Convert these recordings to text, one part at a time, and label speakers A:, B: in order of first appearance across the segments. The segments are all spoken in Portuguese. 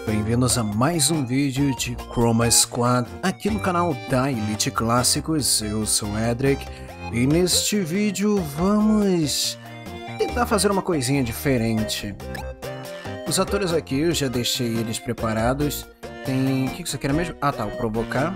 A: bem-vindos a mais um vídeo de Chroma Squad aqui no canal da Elite Clássicos. Eu sou o Edric e neste vídeo vamos tentar fazer uma coisinha diferente. Os atores aqui eu já deixei eles preparados. Tem... o que isso aqui era mesmo? Ah tá, o provocar.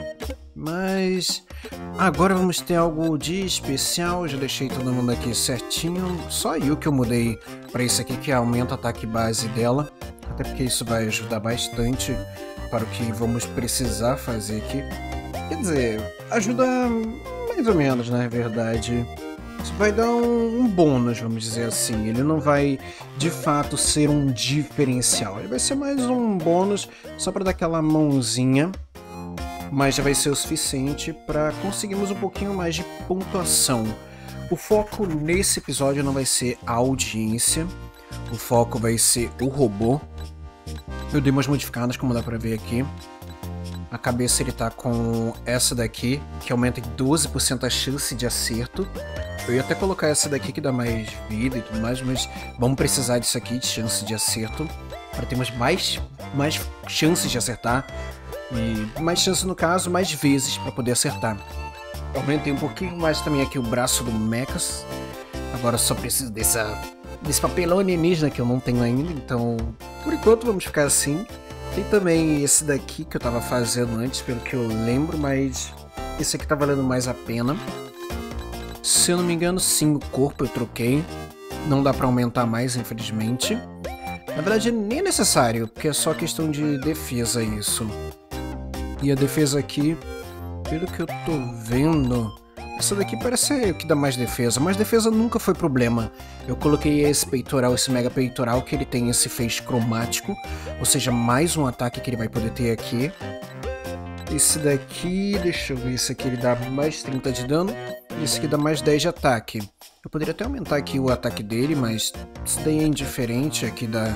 A: Mas agora vamos ter algo de especial. Já deixei todo mundo aqui certinho. Só eu que eu mudei para isso aqui, que aumenta o ataque base dela. Até porque isso vai ajudar bastante para o que vamos precisar fazer aqui. Quer dizer, ajuda mais ou menos, na verdade. Isso vai dar um bônus, vamos dizer assim. Ele não vai, de fato, ser um diferencial. Ele vai ser mais um bônus, só para dar aquela mãozinha. Mas já vai ser o suficiente para conseguirmos um pouquinho mais de pontuação. O foco nesse episódio não vai ser a audiência. O foco vai ser o robô. Eu dei umas modificadas, como dá pra ver aqui. A cabeça ele tá com essa daqui, que aumenta em 12% a chance de acerto. Eu ia até colocar essa daqui que dá mais vida e tudo mais, mas vamos precisar disso aqui, de chance de acerto, para termos mais chances de acertar. E mais chance no caso, mais vezes para poder acertar. Eu aumentei um pouquinho mais também aqui o braço do Mechas. Agora só preciso desse papelão alienígena que eu não tenho ainda, então por enquanto vamos ficar assim. Tem também esse daqui que eu tava fazendo antes, pelo que eu lembro, mas esse aqui tá valendo mais a pena. Se eu não me engano, sim, o corpo eu troquei. Não dá pra aumentar mais, infelizmente. Na verdade nem é necessário, porque é só questão de defesa isso. E a defesa aqui, pelo que eu tô vendo, essa daqui parece ser o que dá mais defesa, mas defesa nunca foi problema. Eu coloquei esse peitoral, esse mega peitoral, que ele tem esse feixe cromático, ou seja, mais um ataque que ele vai poder ter aqui. Esse daqui, deixa eu ver, esse aqui ele dá mais 30 de dano, e esse aqui dá mais 10 de ataque. Eu poderia até aumentar aqui o ataque dele, mas isso daí é indiferente, aqui dá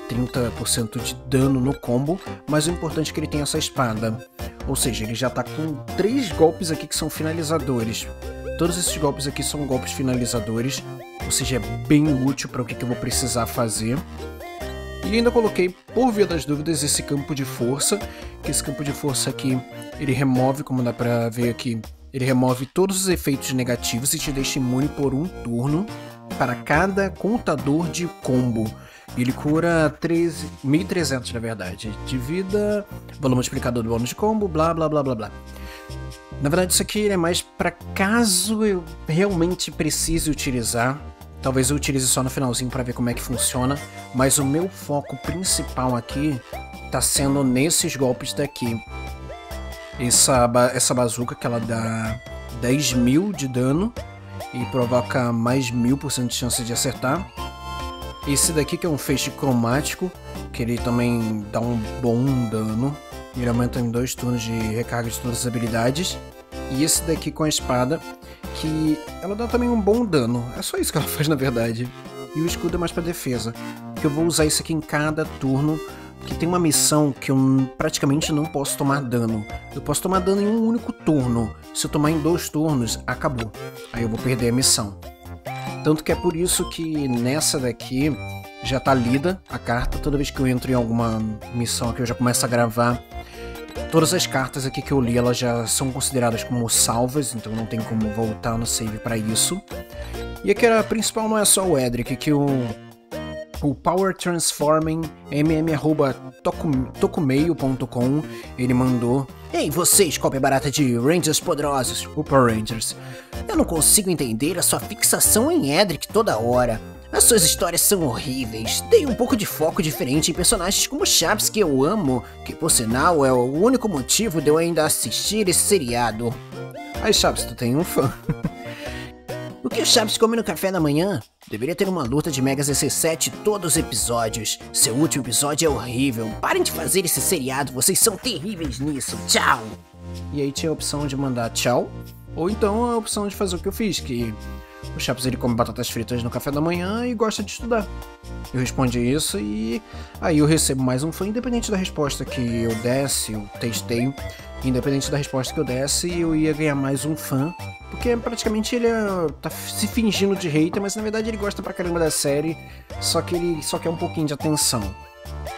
A: 30% de dano no combo, mas o importante é que ele tem essa espada. Ou seja, ele já tá com 3 golpes aqui que são finalizadores. Todos esses golpes aqui são golpes finalizadores, ou seja, é bem útil para o que eu vou precisar fazer. E ainda coloquei, por via das dúvidas, esse campo de força, que esse campo de força aqui, ele remove, como dá pra ver aqui, ele remove todos os efeitos negativos e te deixa imune por um turno para cada contador de combo. Ele cura 1.300 na verdade, de vida, valor multiplicador do bônus de combo, blá blá blá blá blá. Na verdade isso aqui é mais para caso eu realmente precise utilizar. Talvez eu utilize só no finalzinho para ver como é que funciona, mas o meu foco principal aqui tá sendo nesses golpes daqui. Essa bazuca que ela dá 10.000 de dano e provoca mais 1000% de chance de acertar. Esse daqui que é um feixe cromático, que ele também dá um bom dano. Ele aumenta em 2 turnos de recarga de todas as habilidades. E esse daqui com a espada, que ela dá também um bom dano. É só isso que ela faz na verdade. E o escudo é mais para defesa. Que eu vou usar isso aqui em cada turno. Porque tem uma missão que eu praticamente não posso tomar dano. Eu posso tomar dano em um único turno. Se eu tomar em 2 turnos, acabou. Aí eu vou perder a missão. Tanto que é por isso que nessa daqui já tá lida a carta. Toda vez que eu entro em alguma missão aqui eu já começo a gravar. Todas as cartas aqui que eu li elas já são consideradas como salvas, então não tem como voltar no save para isso. E aqui a principal não é só o Edric, que o Power Transforming mm@tokumeio.com ele mandou: "Ei vocês, cópia barata de Rangers poderosos, o Power Rangers. Eu não consigo entender a sua fixação em Edric toda hora. As suas histórias são horríveis. Dei um pouco de foco diferente em personagens como Chaps, que eu amo, que por sinal é o único motivo de eu ainda assistir esse seriado." Aí Chaps, tu tem um fã. O que o Chaps come no café da manhã? Deveria ter uma luta de Megas EC7 todos os episódios. Seu último episódio é horrível. Parem de fazer esse seriado, vocês são terríveis nisso. Tchau! E aí tinha a opção de mandar tchau, ou então a opção de fazer o que eu fiz, que o Chaps ele come batatas fritas no café da manhã e gosta de estudar. Eu respondi isso e aí eu recebo mais um fã, independente da resposta que eu desse, eu testei. Independente da resposta que eu desse, eu ia ganhar mais um fã. Porque praticamente ele tá se fingindo de hater, mas na verdade ele gosta pra caramba da série, só que ele só quer um pouquinho de atenção.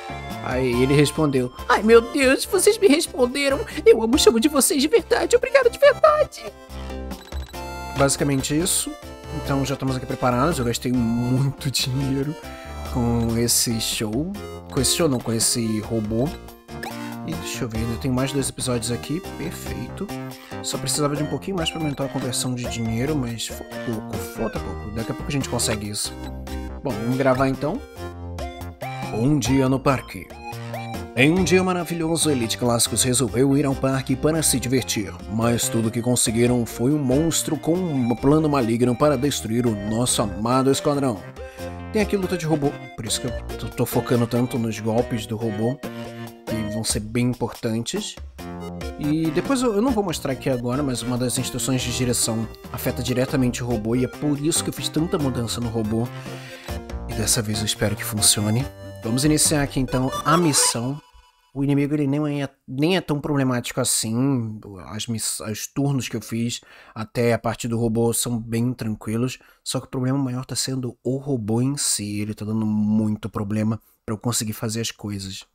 A: Aí ele respondeu: ai meu Deus, vocês me responderam. Eu amo o chamo de vocês de verdade. Obrigado de verdade. Basicamente isso. Então já estamos aqui preparados. Eu gastei muito dinheiro com esse show. Com esse show não, com esse robô. E deixa eu ver, ainda tem mais 2 episódios aqui. Perfeito. Só precisava de um pouquinho mais para aumentar a conversão de dinheiro, mas falta pouco. Daqui a pouco a gente consegue isso. Bom, vamos gravar então. Um dia no parque. Em um dia maravilhoso, Elite Clássicos resolveu ir ao parque para se divertir, mas tudo que conseguiram foi um monstro com um plano maligno para destruir o nosso amado esquadrão. Tem aqui luta de robô, por isso que eu tô focando tanto nos golpes do robô, que vão ser bem importantes. E depois eu não vou mostrar aqui agora, mas uma das instruções de direção afeta diretamente o robô, e é por isso que eu fiz tanta mudança no robô. E dessa vez eu espero que funcione. Vamos iniciar aqui então a missão. O inimigo ele nem é tão problemático assim. Os turnos que eu fiz até a parte do robô são bem tranquilos. Só que o problema maior tá sendo o robô em si. Ele tá dando muito problema para eu conseguir fazer as coisas.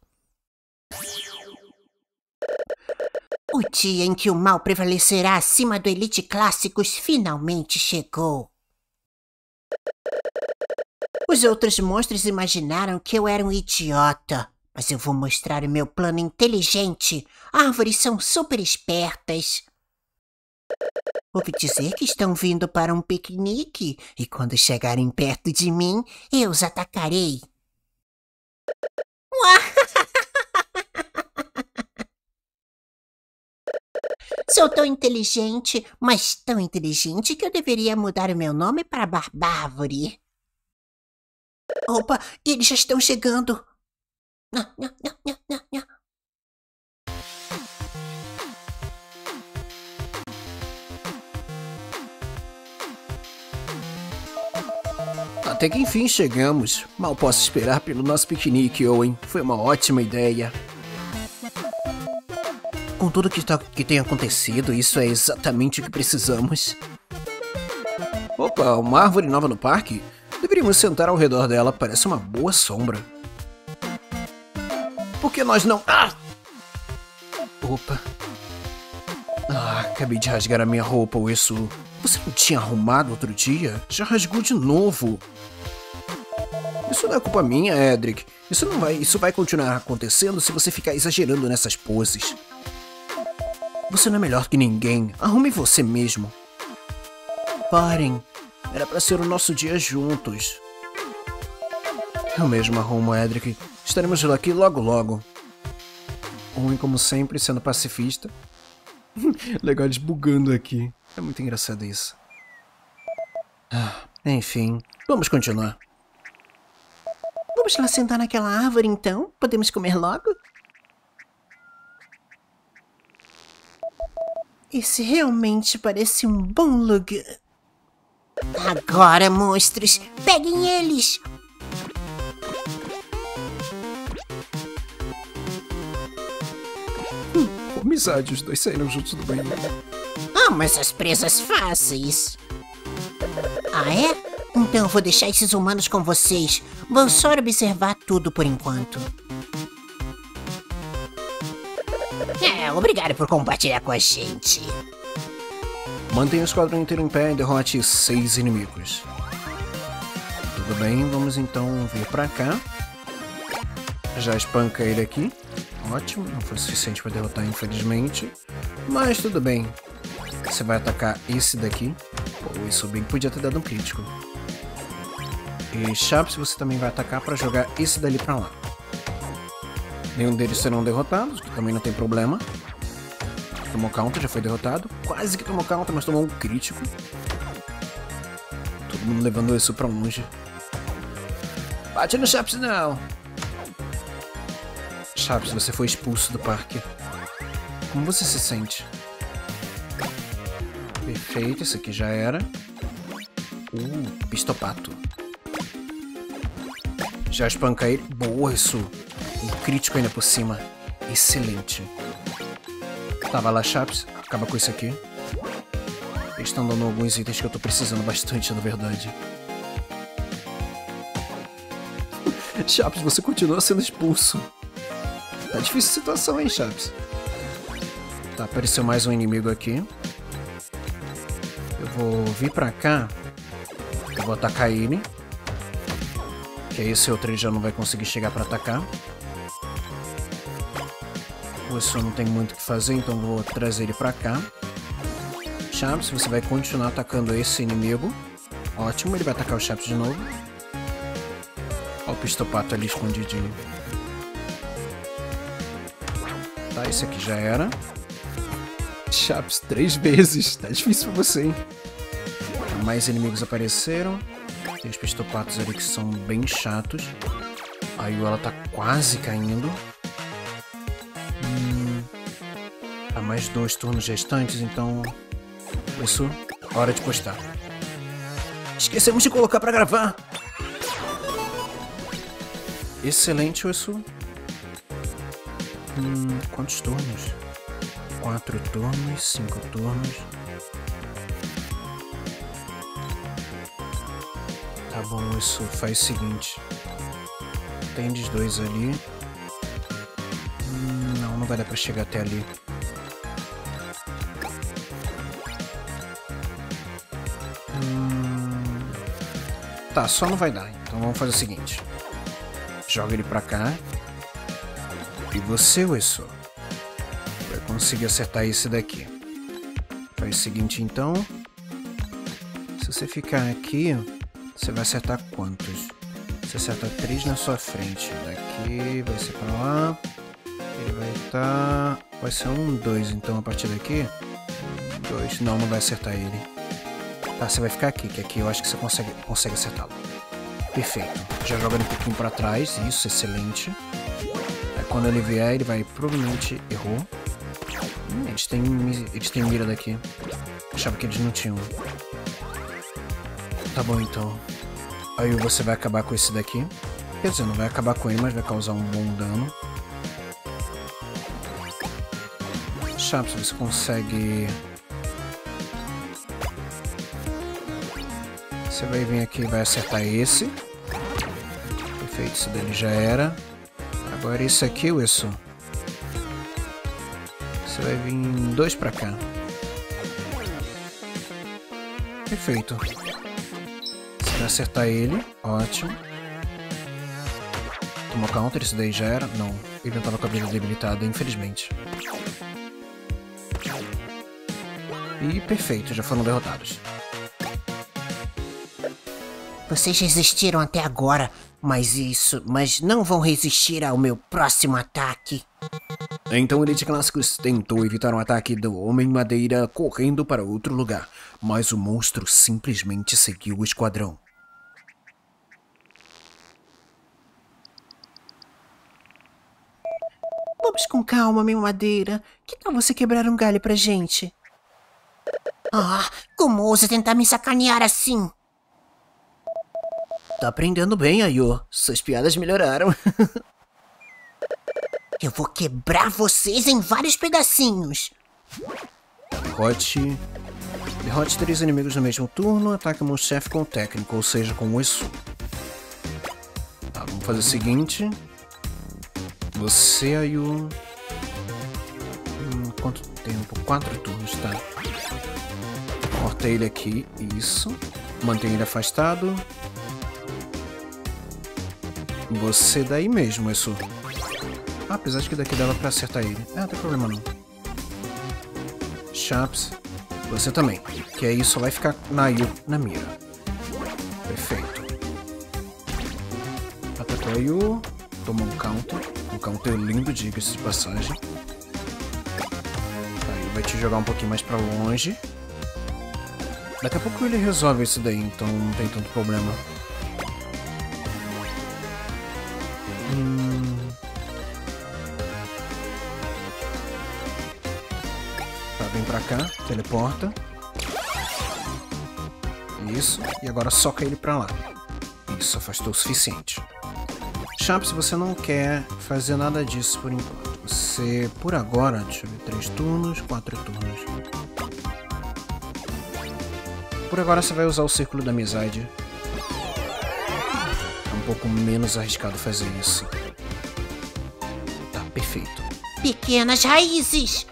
B: O dia em que o mal prevalecerá acima do Elite Clássicos finalmente chegou. Os outros monstros imaginaram que eu era um idiota, mas eu vou mostrar o meu plano inteligente. Árvores são super espertas. Ouvi dizer que estão vindo para um piquenique, e quando chegarem perto de mim, eu os atacarei. Sou tão inteligente, mas tão inteligente que eu deveria mudar o meu nome para Barbárvore. Opa, eles já estão chegando.
A: Até que enfim chegamos. Mal posso esperar pelo nosso piquenique, Owen. Foi uma ótima ideia. Com tudo que tem acontecido, isso é exatamente o que precisamos. Opa, uma árvore nova no parque? Deveríamos sentar ao redor dela, parece uma boa sombra. Por que nós não... Ah! Opa. Acabei de rasgar a minha roupa, Uesu. Você não tinha arrumado outro dia? Já rasgou de novo. Isso não é culpa minha, Edric. Isso vai continuar acontecendo se você ficar exagerando nessas poses. Você não é melhor que ninguém. Arrume você mesmo. Parem. Era pra ser o nosso dia juntos. Eu mesmo arrumo, Edric. Estaremos aqui logo logo. Owen, como sempre, sendo pacifista. Legal, eles bugando aqui. É muito engraçado isso. Enfim, vamos continuar.
B: Vamos lá sentar naquela árvore, então? Podemos comer logo? Esse realmente parece um bom lugar. Agora, monstros, peguem eles!
A: Amizade, os dois saíram juntos do banheiro.
B: Amo essas presas fáceis. Ah, é? Então eu vou deixar esses humanos com vocês. Vou só observar tudo por enquanto. Obrigado por compartilhar com a gente.
A: Mantenha o esquadrão inteiro em pé e derrote 6 inimigos. Tudo bem, vamos então vir pra cá. Já espanca ele aqui. Ótimo, não foi o suficiente para derrotar, infelizmente. Mas tudo bem. Você vai atacar esse daqui. Pô, isso bem podia ter dado um crítico. E Chaps, você também vai atacar para jogar esse dali pra lá. Nenhum deles serão derrotados, que também não tem problema. Tomou counter, já foi derrotado. Quase que tomou counter, mas tomou um crítico. Todo mundo levando isso pra longe. Bate no Chaps, não! Chaps, você foi expulso do parque. Como você se sente? Perfeito, esse aqui já era. Pistopato. Já espanca ele. Boa, isso. Um crítico ainda por cima. Excelente. Tava lá, Chaps. Acaba com isso aqui. Eles estão dando alguns itens que eu tô precisando bastante, na verdade. Chaps, você continua sendo expulso. Tá difícil a situação, hein, Chaps? Tá, apareceu mais um inimigo aqui. Eu vou vir pra cá. Eu vou atacar ele. Que aí esse outro ele já não vai conseguir chegar pra atacar. O Esu não tem muito o que fazer, então eu vou trazer ele pra cá. Chaps, você vai continuar atacando esse inimigo. Ótimo, ele vai atacar o Chaps de novo. Olha o pistopato ali escondidinho. Tá, esse aqui já era. Chaps 3 vezes. Tá difícil pra você, hein? Mais inimigos apareceram. Tem os pistopatos ali que são bem chatos. A Yu, ela tá quase caindo. Há mais 2 turnos restantes, então... Isso, hora de postar. Esquecemos de colocar pra gravar! Excelente, Esu. Quantos turnos? 4 turnos, 5 turnos. Tá bom, Esu, faz o seguinte. Tem 2 ali. Não vai dar pra chegar até ali. Tá, só não vai dar. Então vamos fazer o seguinte. Joga ele pra cá. E você, Esu, vai conseguir acertar esse daqui. Faz o seguinte, então. Se você ficar aqui, você vai acertar quantos? Você acerta 3 na sua frente. Daqui vai ser pra lá. Ele vai estar... Vai ser 1, 2. Então a partir daqui... 2. Não vai acertar ele. Tá, você vai ficar aqui, que aqui eu acho que você consegue acertá-lo. Perfeito. Já joga ele um pouquinho pra trás. Isso, excelente. Aí quando ele vier, ele vai... Provavelmente errou. Eles têm mira daqui. Achava que eles não tinham. Tá bom, então. Aí você vai acabar com esse daqui. Quer dizer, não vai acabar com ele, mas vai causar um bom dano. Chaps, você consegue... Você vai vir aqui e vai acertar esse. Perfeito, esse dele já era. Agora esse aqui, Esu. Você vai vir 2 pra cá. Perfeito. Você vai acertar ele. Ótimo. Tomou counter, esse daí já era. Não, ele não tava com a vida debilitada, infelizmente. E perfeito, já foram derrotados.
B: Vocês resistiram até agora, mas não vão resistir ao meu próximo ataque.
A: Então Elite Clássicos tentou evitar um ataque do Homem-Madeira correndo para outro lugar, mas o monstro simplesmente seguiu o esquadrão.
B: Vamos com calma, meu Madeira. Que tal você quebrar um galho pra gente? Ah, como ousa tentar me sacanear assim?
A: Tá aprendendo bem, Ayo. Suas piadas melhoraram.
B: Eu vou quebrar vocês em vários pedacinhos.
A: Derrote 3 inimigos no mesmo turno. Ataque meu chefe com o técnico, ou seja, com o Esu. Tá, vamos fazer o seguinte. Você, Ayo... quanto tempo? 4 turnos, tá. Corta ele aqui, isso. Mantém ele afastado. Você daí mesmo, Esu. Apesar de que daqui dava pra acertar ele. Não tem problema não. Chaps, você também. Que aí só vai ficar na mira. Perfeito. Atacou a Yu. Tomou um counter. Um counter lindo, diga-se de passagem. Aí vai te jogar um pouquinho mais pra longe. Daqui a pouco ele resolve isso daí, então não tem tanto problema. Tá, vem pra cá, teleporta. Isso, e agora soca ele pra lá. Isso, afastou o suficiente. Chaps, você não quer fazer nada disso por enquanto. Você, por agora, deixa eu ver, 3 turnos, 4 turnos. Por agora você vai usar o Círculo da Amizade. É um pouco menos arriscado fazer isso. Tá, perfeito. Perfeito.
B: Pequenas raízes.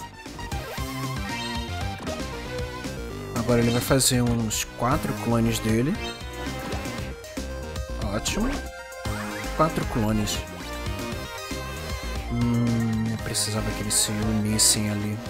A: Agora ele vai fazer uns 4 clones dele. Ótimo. 4 clones. Eu precisava que eles se unissem ali.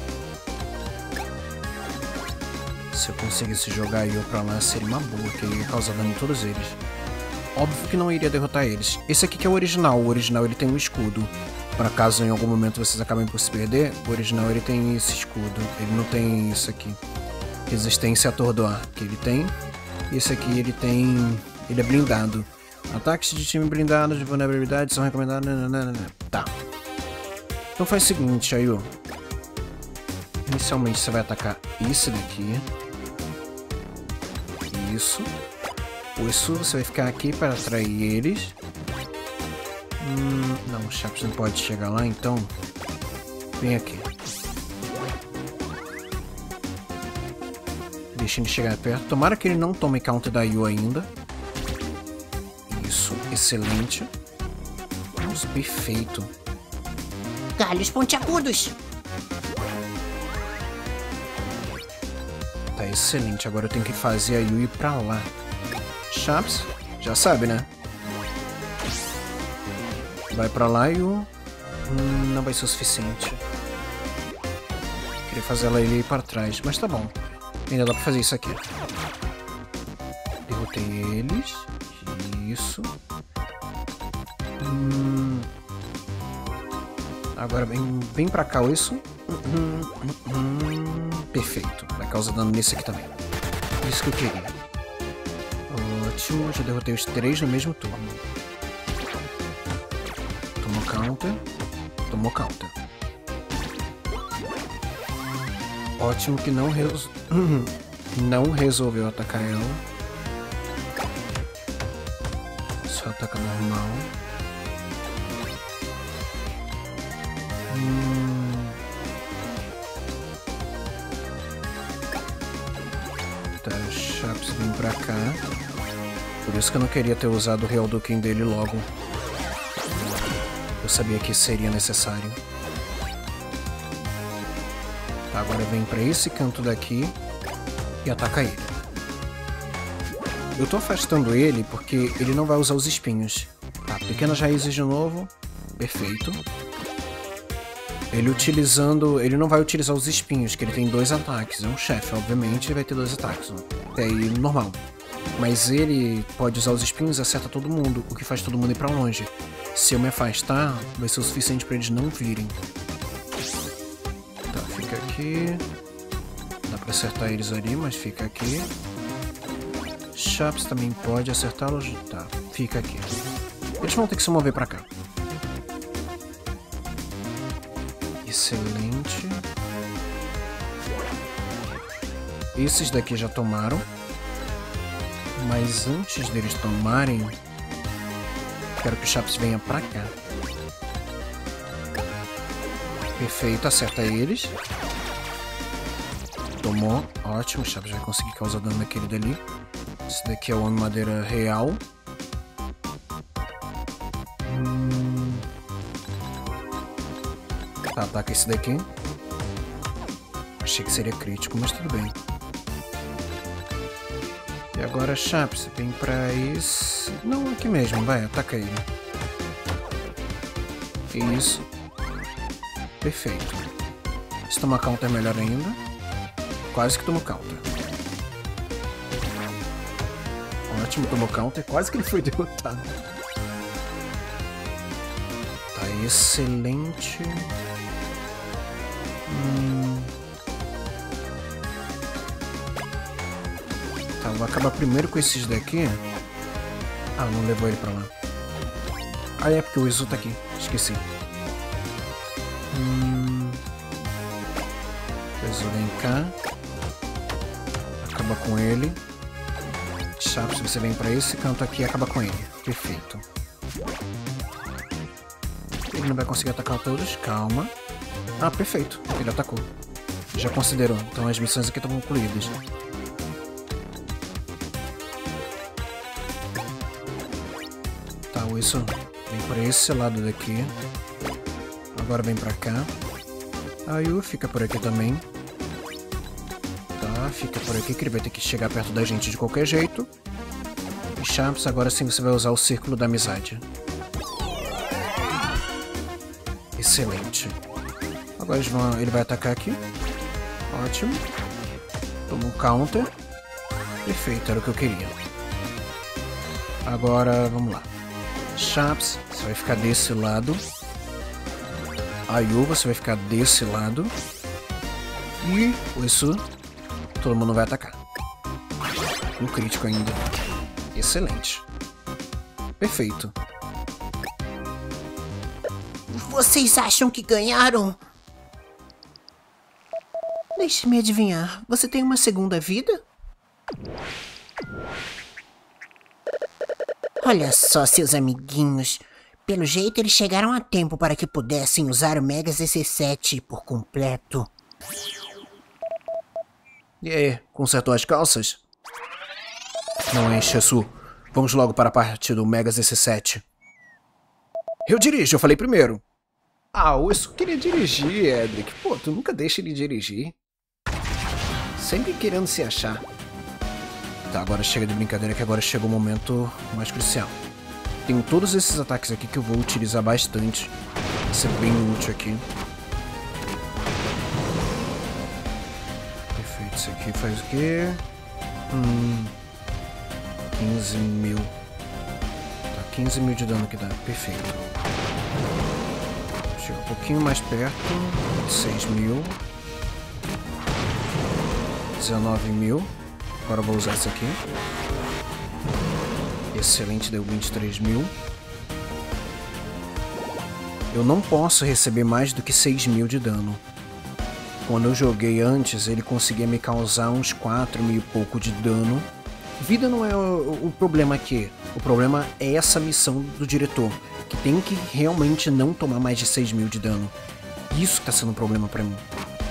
A: Se eu conseguisse jogar eu pra lá, seria uma boa, que ia causar dano em todos eles. Óbvio que não iria derrotar eles. Esse aqui que é o original. O original ele tem um escudo. Para caso em algum momento vocês acabem por se perder, o original ele tem esse escudo. Ele não tem isso aqui. Resistência a atordoar, que ele tem. E esse aqui ele tem... Ele é blindado. Ataques de time blindado de vulnerabilidade são recomendados... Tá. Então faz o seguinte, Ayu. Inicialmente você vai atacar esse daqui. Isso. Isso, você vai ficar aqui para atrair eles. Não, o Chaps não pode chegar lá, então... Vem aqui. Deixa ele chegar perto. Tomara que ele não tome counter da Yu ainda. Isso, excelente. Nossa, perfeito.
B: Galhos pontiagudos.
A: Tá excelente. Agora eu tenho que fazer a Yu ir pra lá. Chaps, já sabe, né? Vai pra lá e o... não vai ser o suficiente. Queria fazer ela ir para trás, mas tá bom. Ainda dá pra fazer isso aqui. Derrotei eles. Isso. Agora vem pra cá isso. Perfeito. Vai causar dano nesse aqui também. Isso que eu queria. Ótimo. Já derrotei os 3 no mesmo turno. Tomou counter. Tomou counter. Ótimo que não resolveu atacar ela. Só ataca normal. Tá, o Chaps vem pra cá. Por isso que eu não queria ter usado o Real Duken dele logo. Eu sabia que seria necessário. Tá, agora vem pra esse canto daqui e ataca ele. Eu tô afastando ele porque ele não vai usar os espinhos. Tá, pequenas raízes de novo. Perfeito. Ele não vai utilizar os espinhos, que ele tem 2 ataques. É um chefe, obviamente, vai ter 2 ataques. É aí normal. Mas ele pode usar os espinhos e acerta todo mundo, o que faz todo mundo ir pra longe. Se eu me afastar, vai ser o suficiente pra eles não virem. Tá, fica aqui. Dá pra acertar eles ali, mas fica aqui. Chaps também pode acertá-los. Tá, fica aqui. Eles vão ter que se mover pra cá. Excelente. Esses daqui já tomaram. Mas antes deles tomarem, quero que o Chaps venha pra cá. Perfeito, acerta eles. Tomou, ótimo, o Chaps vai conseguir causar dano naquele dali. Esse daqui é o Homem Madeira real. Tá, ataca esse daqui. Achei que seria crítico, mas tudo bem. E agora, Chaps, vem pra esse... Não, aqui mesmo, vai, ataca ele. Isso. Perfeito. Se tomar counter, melhor ainda. Quase que tomou counter. Ótimo, tomou counter. Quase que ele foi derrotado. Tá, excelente. Tá, vou acabar primeiro com esses daqui. Ah, não levou ele pra lá. Ah, é porque o Izu tá aqui. Esqueci. O Izu vem cá. Acaba com ele. Chaps, você vem pra esse canto aqui e acaba com ele. Perfeito. Ele não vai conseguir atacar todos. Calma. Ah, perfeito. Ele atacou. Já considerou. Então as missões aqui estão concluídas. Tá, isso vem por esse lado daqui. Agora vem pra cá. Ayu fica por aqui também. Tá, fica por aqui que ele vai ter que chegar perto da gente de qualquer jeito. E Sharps, agora sim você vai usar o círculo da amizade. Excelente. Agora ele vai atacar aqui. Ótimo. Toma um counter. Perfeito, era o que eu queria. Agora, vamos lá. Sharps, você vai ficar desse lado. Ayu, você vai ficar desse lado. E isso, todo mundo vai atacar. Um crítico ainda. Excelente. Perfeito.
B: Vocês acham que ganharam?
A: Deixe-me adivinhar, você tem uma segunda vida?
B: Olha só, seus amiguinhos. Pelo jeito, eles chegaram a tempo para que pudessem usar o Mega ZC7 por completo.
A: E aí, consertou as calças? Não enche, Su. Vamos logo para a parte do Mega ZC7. Eu dirijo, eu falei primeiro. Ah, o Su queria dirigir, Edric. Pô, tu nunca deixa ele dirigir. Sempre querendo se achar. Tá, agora chega de brincadeira que agora chegou o momento mais crucial. Tenho todos esses ataques aqui que eu vou utilizar bastante. Vai ser bem útil aqui. Perfeito, isso aqui faz o quê? 15 mil. Tá, 15 mil de dano que dá. Perfeito. Chega um pouquinho mais perto. 6 mil. 19 mil. Agora eu vou usar isso aqui. Excelente, deu 23 mil. Eu não posso receber mais do que 6 mil de dano. Quando eu joguei antes, ele conseguia me causar uns 4 mil e pouco de dano. Vida não é o problema aqui. O problema é essa missão do diretor, que tem que realmente não tomar mais de 6 mil de dano. Isso que tá sendo um problema pra mim.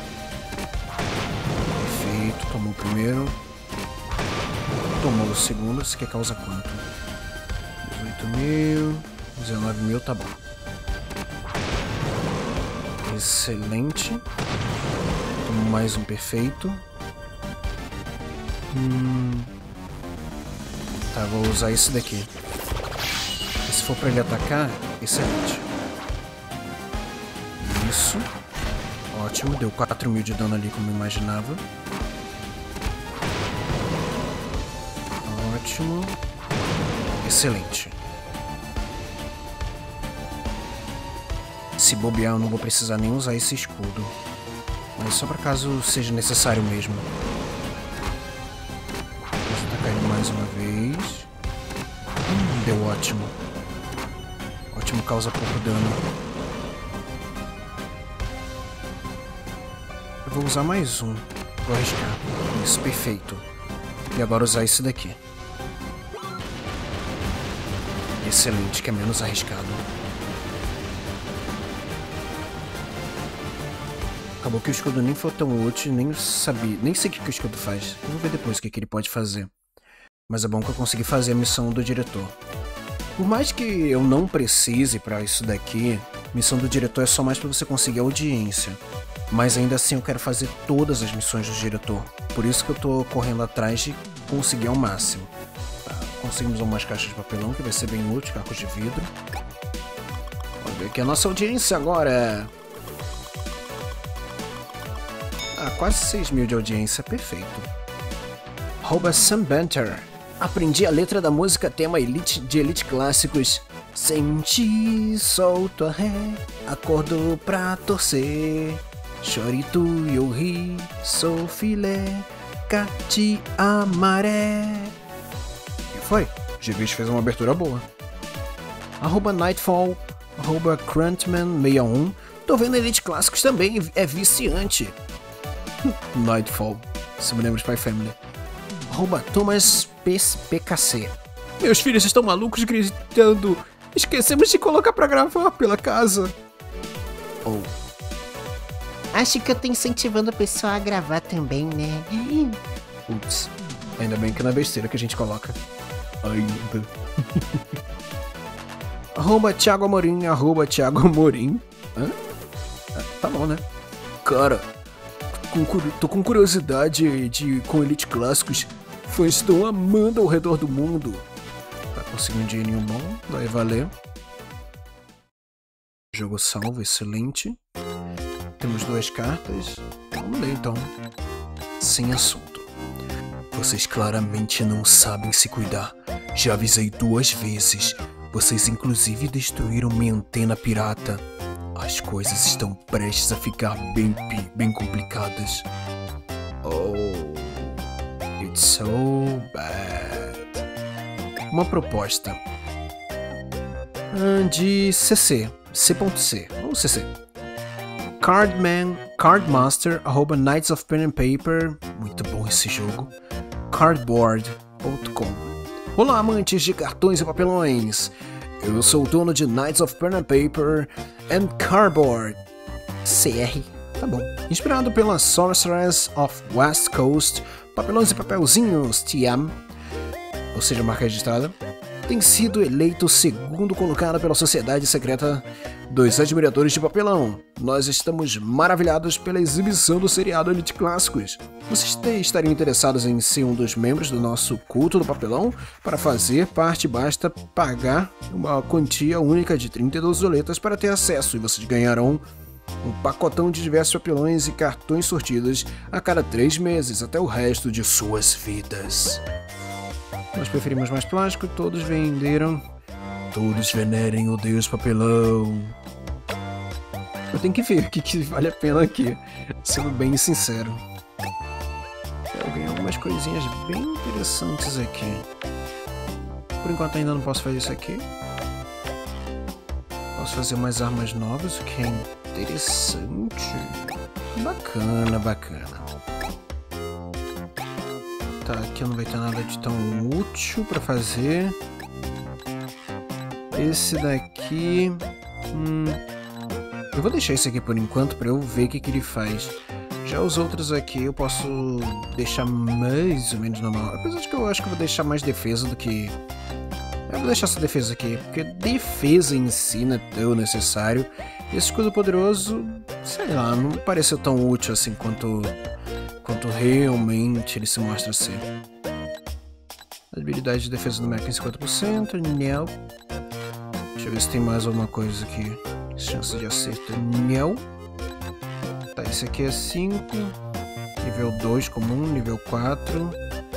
A: Perfeito, tomou o primeiro. Tomou o segundo, isso aqui causa quanto? 18 mil, 19 mil, tá bom. Excelente. Tomo mais um perfeito. Tá, vou usar esse daqui. E se for pra ele atacar, excelente. Isso. Ótimo, deu 4 mil de dano ali como eu imaginava. Ótimo. Excelente. Se bobear, eu não vou precisar nem usar esse escudo. Mas só para caso seja necessário mesmo. Vamos atacar ele mais uma vez. Deu ótimo. Ótimo, causa pouco dano. Eu vou usar mais um. Vou arriscar. Isso, perfeito. E agora usar esse daqui. Excelente, que é menos arriscado. Acabou que o escudo nem foi tão útil, nem sabia, nem sei o que o escudo faz. Eu vou ver depois o que ele pode fazer. Mas é bom que eu consegui fazer a missão do diretor. Por mais que eu não precise pra isso daqui, missão do diretor é só mais pra você conseguir audiência. Mas ainda assim eu quero fazer todas as missões do diretor. Por isso que eu tô correndo atrás de conseguir ao máximo. Conseguimos umas caixas de papelão que vai ser bem útil, cacos de vidro. Vamos ver aqui a nossa audiência agora. Quase 6 mil de audiência, perfeito. Sam Banter. Aprendi a letra da música tema de Elite Clássicos. Senti, solto a ré, acordou pra torcer. Chorito e eu ri, sou filé, cati amaré. Foi, Givis fez uma abertura boa. @Nightfall, @Cruntman61. Tô vendo Elite Clássicos também, é viciante. Nightfall, se me lembro de Spy Family. @ThomasPKC. Meus filhos estão malucos gritando. Esquecemos de colocar pra gravar pela casa.
B: Acho que eu tô incentivando a pessoa a gravar também, né?
A: Ups, ainda bem que não é besteira que a gente coloca. Ainda. @Thiago Amorim, @Thiago Amorim. Tá bom, né? Cara, tô com curiosidade com Elite Clássicos. Fãs estão amando ao redor do mundo. Tá conseguindo um dinheirinho bom, vai valer. Jogo salvo, excelente. Temos 2 cartas. Vamos ler então. Sem assunto. Vocês claramente não sabem se cuidar. Já avisei 2 vezes. Vocês inclusive destruíram minha antena pirata. As coisas estão prestes a ficar bem complicadas. Oh, it's so bad. Uma proposta de C.C. ou CC. Cardmaster, @knightsofpenandpaper. Muito bom esse jogo. Cardboard.com. Olá, amantes de cartões e papelões. Eu sou o dono de Knights of Pen and Paper and Cardboard. CR, tá bom. Inspirado pela Sorceress of West Coast, papelões e papelzinhos TM, ou seja, marca registrada, tem sido eleito o 2º colocado pela Sociedade Secreta dos Admiradores de Papelão. Nós estamos maravilhados pela exibição do seriado Elite Clássicos. Vocês estariam interessados em ser um dos membros do nosso culto do papelão? Para fazer parte, basta pagar uma quantia única de 32 doletas para ter acesso, e vocês ganharão um pacotão de diversos papelões e cartões sortidos a cada 3 meses, até o resto de suas vidas. Nós preferimos mais plástico, todos venderam. Todos venerem o Deus Papelão. Eu tenho que ver o que vale a pena aqui, sendo bem sincero. Eu ganhei algumas coisinhas bem interessantes aqui. Por enquanto ainda não posso fazer isso aqui. Posso fazer umas armas novas, o que é interessante. Bacana. Tá, aqui não vai ter nada de tão útil pra fazer. Esse daqui... eu vou deixar esse aqui por enquanto pra eu ver o que ele faz. Já os outros aqui eu posso deixar mais ou menos normal. Apesar de que eu acho que eu vou deixar mais defesa do que... eu vou deixar essa defesa aqui, porque defesa em si não é tão necessário. Esse escudo poderoso, sei lá, não me pareceu tão útil assim quanto realmente ele se mostra ser. Habilidade de defesa do mecha em 50%, não. Deixa eu ver se tem mais alguma coisa aqui. Chance de acerto, não. Tá, esse aqui é 5. Nível 2 comum, nível 4.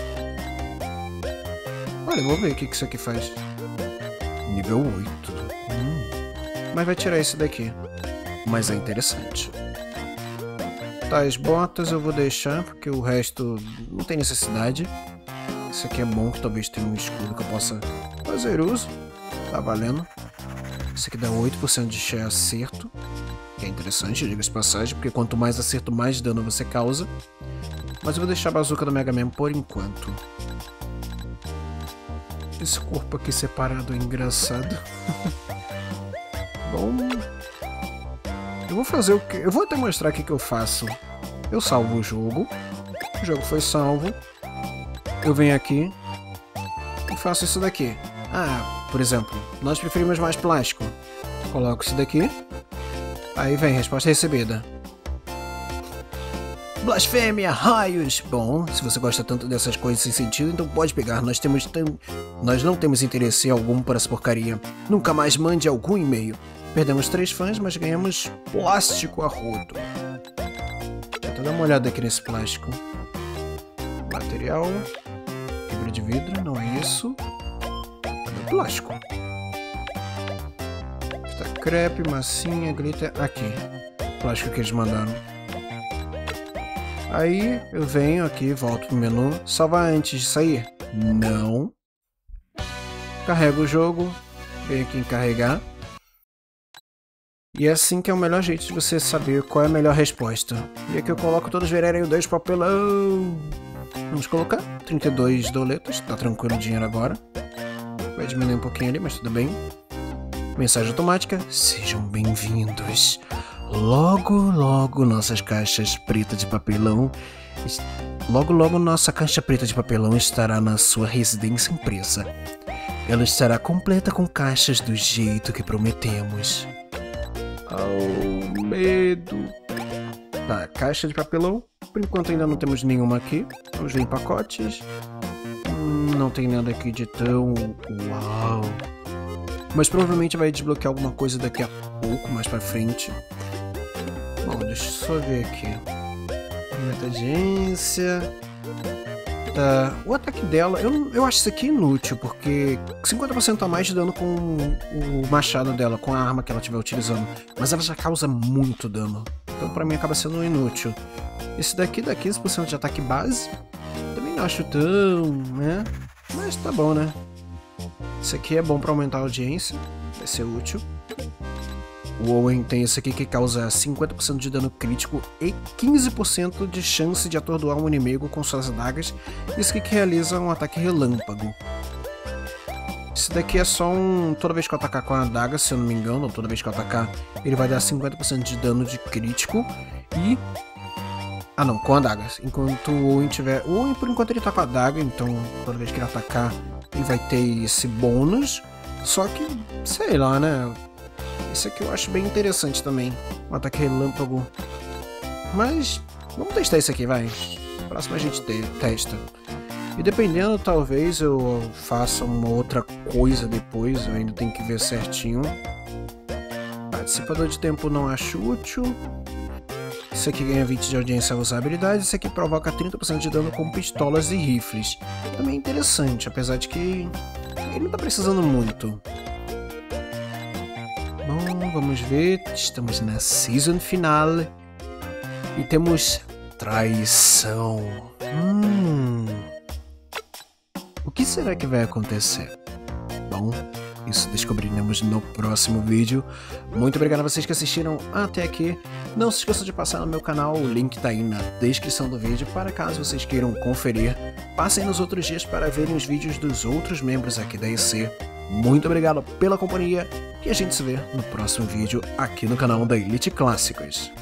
A: Olha, eu vou ver o que isso aqui faz. Nível 8. Mas vai tirar esse daqui. Mas é interessante. Tá, as botas eu vou deixar, porque o resto não tem necessidade. Esse aqui é bom, que talvez tenha um escudo que eu possa fazer uso. Tá valendo. Esse aqui dá 8% de acerto, que é interessante, diga-se de passagem, porque quanto mais acerto, mais dano você causa. Mas eu vou deixar a bazuca do Mega Man por enquanto. Esse corpo aqui separado é engraçado. Bom... eu vou fazer o que... eu vou até mostrar o que eu faço. Eu salvo o jogo foi salvo. Eu venho aqui e faço isso daqui. Ah, por exemplo, nós preferimos mais plástico. Coloco isso daqui. Aí vem, resposta recebida. Blasfêmia, raios! Bom, se você gosta tanto dessas coisas sem sentido, então pode pegar. Nós não temos interesse algum por essa porcaria. Nunca mais mande algum e-mail. Perdemos 3 fãs, mas ganhamos plástico a rodo. Deixa eu dar uma olhada aqui nesse plástico. Material. Fibra de vidro, não é isso. Cadê o plástico? Está crepe, massinha, glitter. Aqui. Plástico que eles mandaram. Aí eu venho aqui, volto pro menu. Salvar antes de sair? Não. Carrego o jogo. Venho aqui em carregar. E é assim que é o melhor jeito de você saber qual é a melhor resposta. E aqui eu coloco todos venerem o Deus Papelão. Vamos colocar 32 doletas. Tá tranquilo o dinheiro agora. Vai diminuir um pouquinho ali, mas tudo bem. Mensagem automática. Sejam bem-vindos. Logo, logo nossas caixas pretas de papelão. Logo, logo nossa caixa preta de papelão estará na sua residência impressa. Ela estará completa com caixas do jeito que prometemos. ao medo. Tá, caixa de papelão. Por enquanto ainda não temos nenhuma aqui. Vamos ver em pacotes. Não tem nada aqui de tão... Uau! Mas provavelmente vai desbloquear alguma coisa daqui a pouco, mais pra frente. Bom, deixa eu só ver aqui. Metagência. Tá. O ataque dela, eu acho isso aqui inútil, porque 50% a mais de dano com o machado dela, com a arma que ela estiver utilizando. Mas ela já causa muito dano. Então pra mim acaba sendo inútil. Esse daqui dá 15% de ataque base. Também não acho tão, né? Mas tá bom, né? Esse aqui é bom pra aumentar a audiência. Vai ser útil. O Owen tem esse aqui que causa 50% de dano crítico e 15% de chance de atordoar um inimigo com suas adagas. Esse aqui que realiza um ataque relâmpago. Esse daqui é só um... Toda vez que eu atacar com a adaga, se eu não me engano, toda vez que eu atacar, ele vai dar 50% de dano de crítico e... Ah não, com adagas. Enquanto o Owen tiver... O Owen por enquanto ele tá com a adaga, então toda vez que ele atacar, ele vai ter esse bônus. Só que, sei lá, né? Esse aqui eu acho bem interessante também. Um ataque relâmpago. Mas vamos testar esse aqui, vai. Próximo a gente testa. E dependendo, talvez eu faça uma outra coisa depois. Eu ainda tenho que ver certinho. Participador de tempo não acho útil. Esse aqui ganha 20 de audiência ao usar habilidades. Esse aqui provoca 30% de dano com pistolas e rifles. Também é interessante, apesar de que ele não tá precisando muito. Bom, vamos ver. Estamos na season final. E temos traição. O que será que vai acontecer? Bom, isso descobriremos no próximo vídeo. Muito obrigado a vocês que assistiram até aqui. Não se esqueça de passar no meu canal, o link tá aí na descrição do vídeo, para caso vocês queiram conferir. Passem nos outros dias para verem os vídeos dos outros membros aqui da EC. Muito obrigado pela companhia e a gente se vê no próximo vídeo aqui no canal da Elite Clássicos.